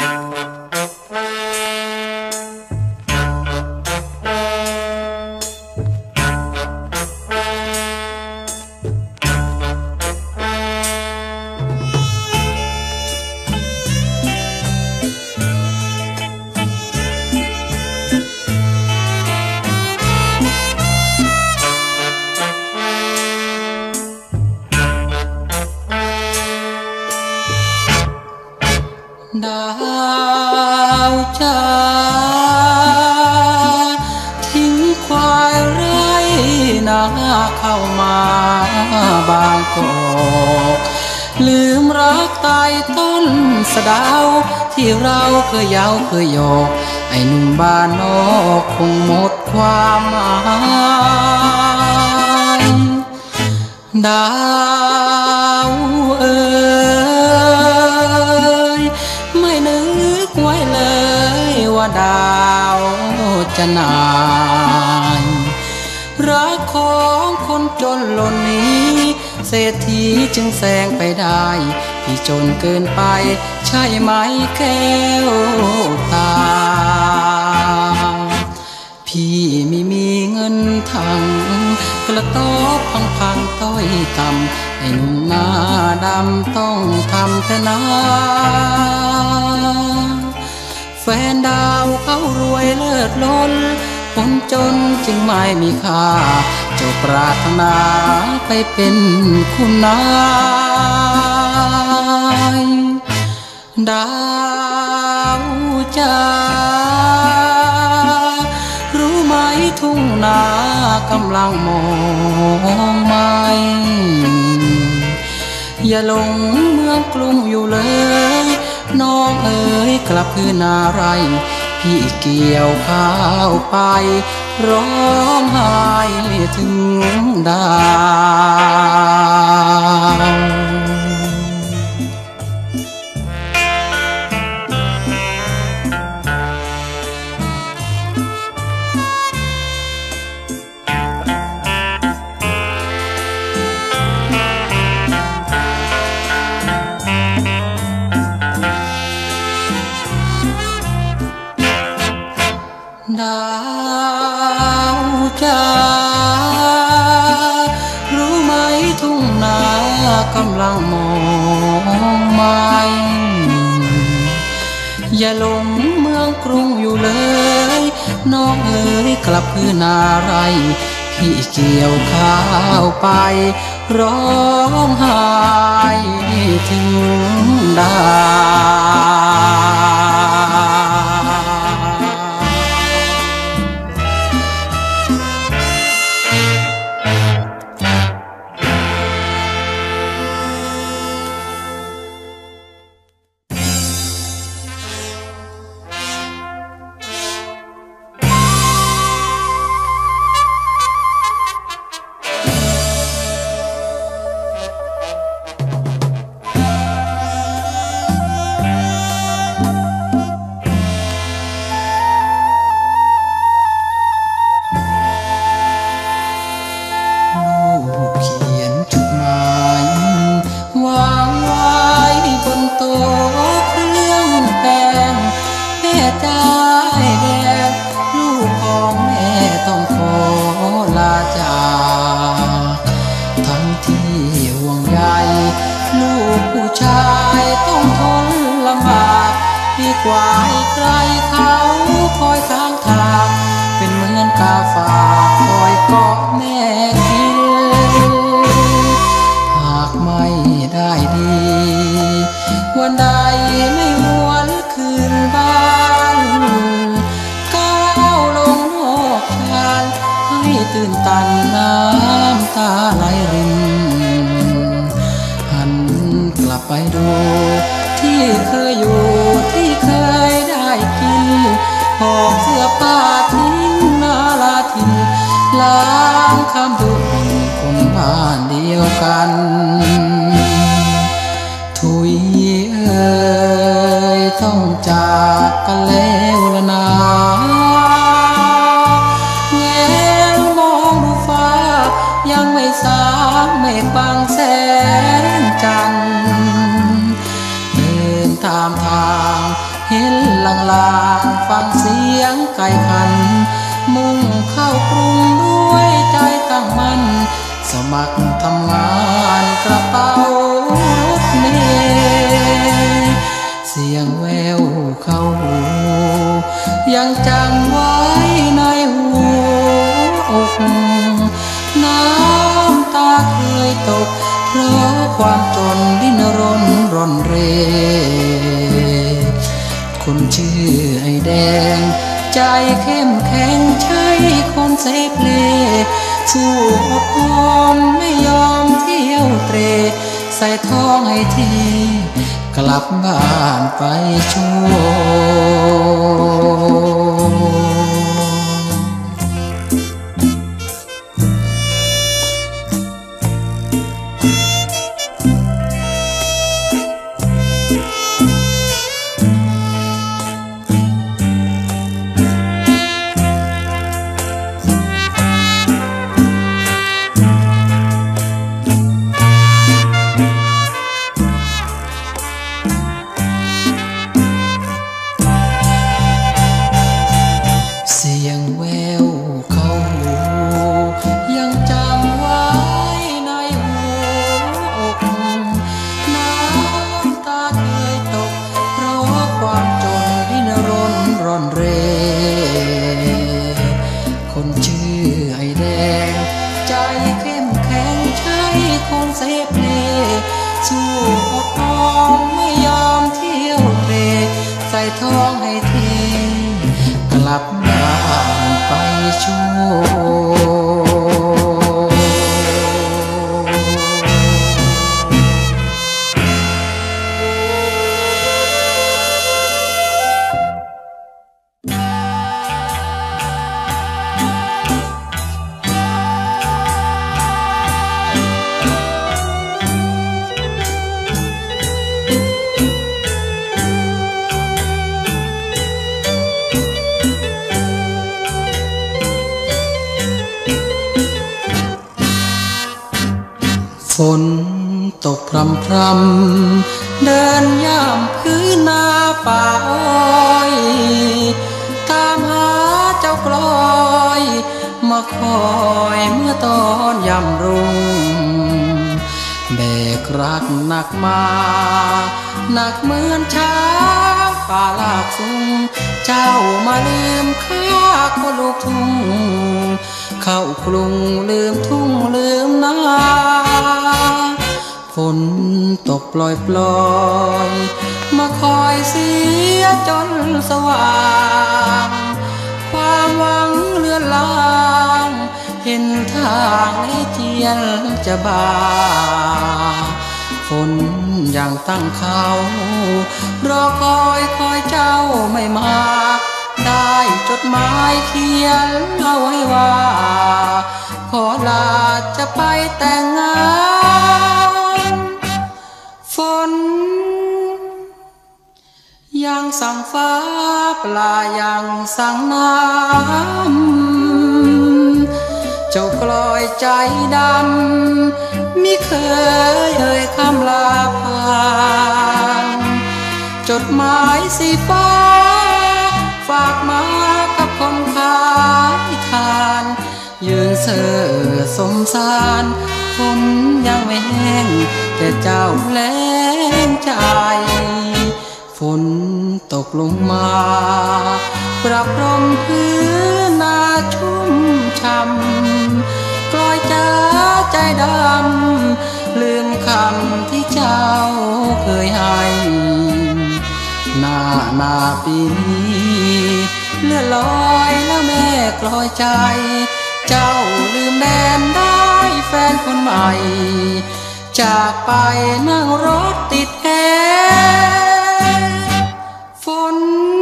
ดาวจ้าทิ้งควายไร่นาเข้ามาบางกอกลืมรักตายต้นสะดาวที่เราเคยเย้าเคยโยกไอ้หนุ่มบ้านนอกคงหมดความหมายดาวเอ๋ยไม่นึกไว้เลยว่าดาวจะนายรักของคนจนหล่นนี้เศรษฐีจึงแซงไปได้พี่จนเกินไปใช่ไหมแก้วตาพี่ไม่มีเงินถังกระต๊อบพังต้อยต่ำไอ้หนุ่มหน้าดำต้องทำแต่นาแฟนดาวเขารวยเลิศล้นคนจนจึงไม่มีค่าเจ้าปรารถนาไปเป็นคุณนายดาวจ้ารู้ไหมทุ่งนากำลังมองไม่อย่าหลงเมืองกรุงอยู่เลยน้องเอ๋ยกลับคืนนาไรพี่เกี่ยวข้าวไปร้องไห้ถึงดาวดาวจ้ารู้ไหมทุ่งนากำลังมองไม่อย่าหลงเมืองกรุงอยู่เลยน้องเอ๋ยกลับคืนนาไรพี่เกี่ยวข้าวไปร้องไห้ถึงดาวกว่าให้ใครเขาคอยข้างทางเป็นเหมือนกาฝากคอยเกาะแม่กินหากไม่ได้ดีวันใดไม่หวนคืนบ้านก้าวลงนอกชานให้ตื่นตันน้ำตาไหลรินหันกลับไปดูที่เคยอยู่ที่เคยได้กินหอบเสื้อผ้าทิ้งนาลาทินล้างคำดูคนบ้านเดียวกันถุยเอ่ยต้องจากกันแล้วละนาแงนมองดูฟ้ายังไม่สางเมฆบางแสงจันทร์ตามทางเห็นลางๆฟังเสียงไก่ขันมุ่งเข้ากรุงด้วยใจตั้งมั่นสมัครทำงานกระเป๋ารถเมล์เสียงแววเข้าหูยังจำไว้ในหัวอกน้ำตาเคยตกเพราะความจนดิ้นรนร่อนเร่คนชื่อไอ้แดงใจเข้มแข็งใช่คนเสพเลสู้อดทนไม่ยอมเที่ยวเตรใส่ท้องให้ทีกลับบ้านไปโชเสียงแววเข้าหูยังจำไว้ในหัวอกน้ำตาเคยตกเพราะความจนดิ้นรนร่อนเร่คนชื่อไอ้แดงใจเข้มแข็งใช่คนเสพเลสู้อดทนไม่ยอมเที่ยวเตรใส่ท้องให้ทีกลับบ้านไปโชฝนตกพรำพรำเดินย่ำพื้นนาป่าอ้อยตามหาเจ้ากลอยมาคอยเมื่อตอนยำรุ่งแบกรักหนักมาหนักเหมือนช้างป่าลากสูงเจ้ามาลืมข้าคนลูกทุ่งเข้ากรุงลืมทุ่งลืมนาฝนตกปล่อยมาคอยเสียจนสว่างความหวังเลือนลางเห็นทางให้เทียนจะบาฝนยังตั้งเขารอคอยเจ้าไม่มาได้จดหมายเขียนเอาไว้ว่าขอลาจะไปแต่งงานฝนยังสั่งฟ้าปลายังสั่งน้ำเจ้ากลอยใจดำมิเคยเอ่ยคำลาผ่านจดหมายสีฟ้าฝากมากับคนขายทานยืนเสือสมสารฝนยังไม่แห้งแต่เจ้าแล้งใจฝนตกลงมาประพรมพื้นนาชุ่มช่ำกลอยใจดำลืมคำที่เจ้าเคยให้หน้าปีนี้เลื่อนลอยแล้วแม่กลอยใจเจ้าลืมแดนได้แฟนคนใหม่จากไปนั่งรถติดแอร์ฝน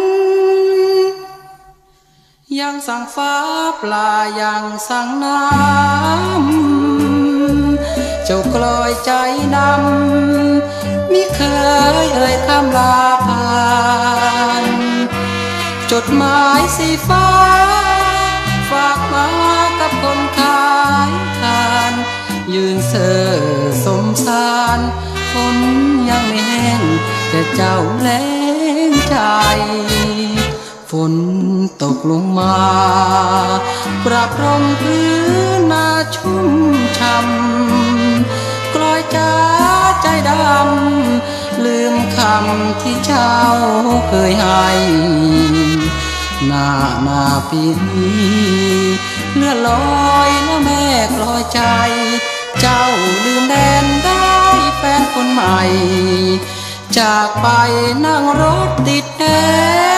ยังสั่งฟ้าปลายังสั่งน้ำเจ้ากลอยใจดำมิเคยเอ่ยคำลาผ่านจดหมายสีฟ้าฝากมากับคนขายทานยืนเซ่อสมสารฝนยังไม่แห้งแต่เจ้าแล้งใจฝนตกลงมาประพรมพื้นนาชุ่มช่ำกลอยจ้าใจดำลืมคำที่เจ้าเคยให้หน้าปีนี้เลื่อนลอยแล้วแม่กลอยใจเจ้าลืมแดนได้แฟนคนใหม่จากไปนั่งรถติดแอร์